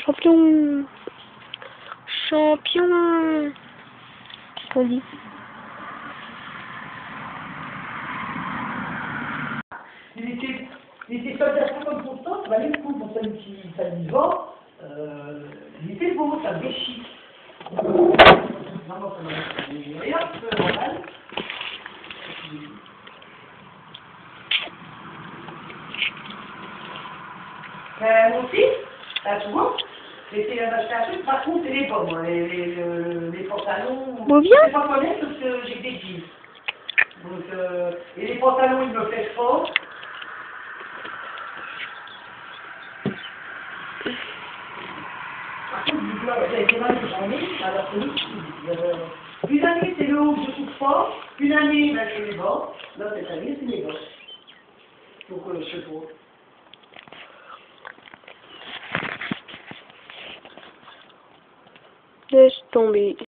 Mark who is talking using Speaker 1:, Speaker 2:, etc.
Speaker 1: Champion. Champion. Qu'est-ce qu'on dit?
Speaker 2: Il était soldat comme pour ça valait le coup pour celui qui s'amusant. Il était beau, ça déchire. Vraiment, ça m'a rien de normal. Mon fils, là, tu vois, j'étais acheté un truc, par contre, c'est les pommes, hein, les pantalons.
Speaker 1: Bon, viens.
Speaker 2: Je ne vais pas connaître parce que j'ai des jeans. Donc, et les pantalons, ils me plaisent fort. Par contre, du blanc, j'ai été mal j'en ai, alors que nous, une année, c'est le haut que je coupe fort, une année, ben, c'est les bords, là, cette année, c'est les bords. Donc, je sais pas.
Speaker 1: Laisse tomber.